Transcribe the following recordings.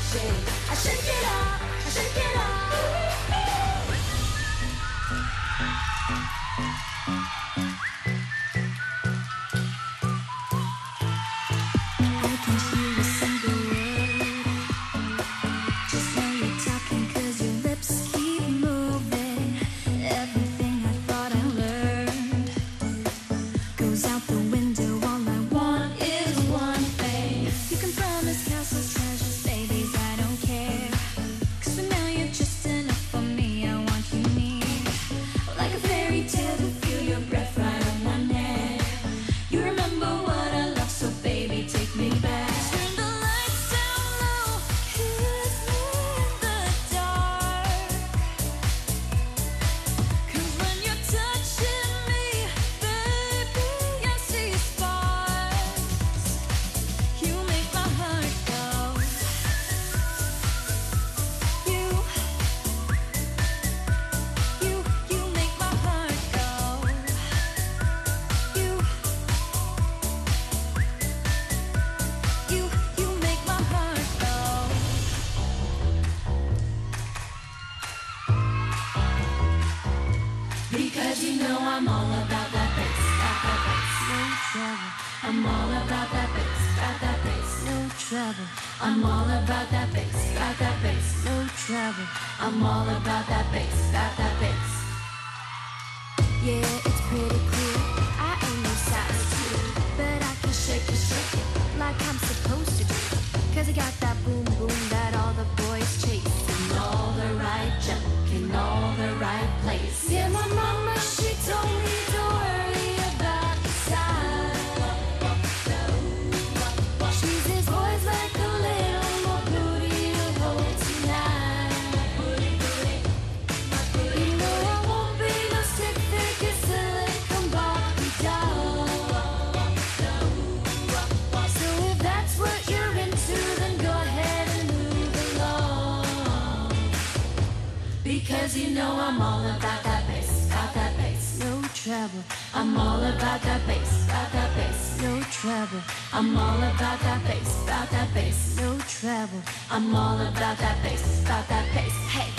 I shake it up, I shake it up. I can hear a single word. Just now you're talking 'cause your lips keep moving. Everything I thought I learned goes out the window. All I want is one thing. You can promise castles, treasures, babies, I don't care. 'Cause for now you're just enough for me. I want you near, like a fairy tale to feel your breath right on my neck. You remember what I love, so baby, take me back. Turn the lights down low, kiss me in the dark. 'Cause when you're touching me, baby, I see sparks. You make my heart go. You make my heart go. You make my heart go. Because you know I'm all about that bass, got that bass, no trouble. I'm all about that bass, got that bass, no trouble. I'm all about that bass, got that bass, no trouble. I'm all about that bass, got that bass. Yeah, it's pretty clear. I ain't no size 2, but I can shake it like I'm supposed to do. 'Cause I got that boom boom that all the boys chase. And all the right junk in all the right place. Yeah, my mama, she told me don't worry about the size. She says boys like a little more booty to hold tonight. You know I won't be no stick figure silicone Barbie doll. So if that's what you're into, then go ahead and move along. Because you know I'm all about that bass, got that bass, no trouble. I'm all about that bass, got that bass, no trouble. I'm all about that bass, got that bass, no trouble. I'm all about that bass, got that bass. Hey.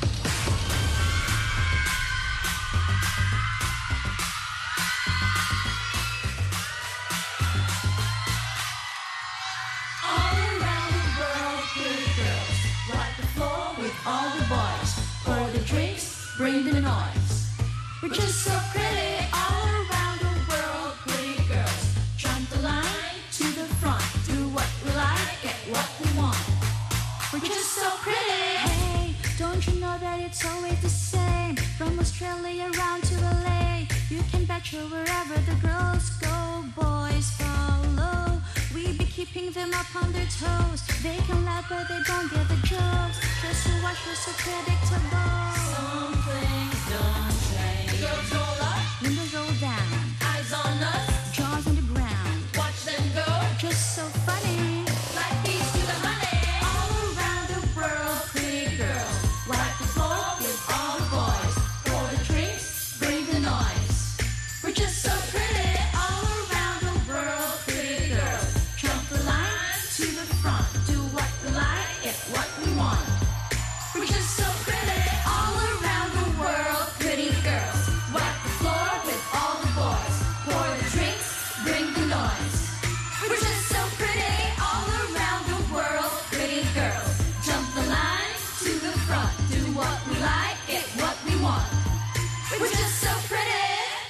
All around the world, pretty girls, wipe the floor with all the boys. Pour the drinks, bring the noise. We're just so pretty. All around the world, pretty girls, jump the line to the front. Do what we like, get what we want. We're just so pretty. Hey, don't you know that it's always the same? From Australia around to LA, you can betcha wherever the girls go, boys follow. We be keeping them up on their toes. They can laugh but they don't get the jokes. Just to watch we're so predictable. Some things don't change. Girls roll up, windows roll down. Eyes on us, jaws on the ground. Watch them go, just so funny. Like bees to the honey. All around the world, pretty girls, wipe the floor with all the boys. Pour the drinks, bring the noise. We're just so pretty. All around the world, pretty girls, jump the line to the front. Do what we like, get what we want. We're just so pretty. All around the world, pretty girls, wipe the floor with all the boys. Pour the drinks, bring the noise. We're just so pretty. All around the world, pretty girls, jump the line to the front. Do what we like, get what we want. We're just so pretty.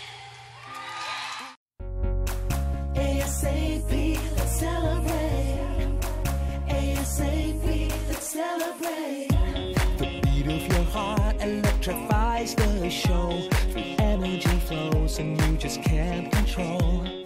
ASAP, let's celebrate. ASAP, let's celebrate. The beat of your heart electrifies the show. The energy flows and you just can't control.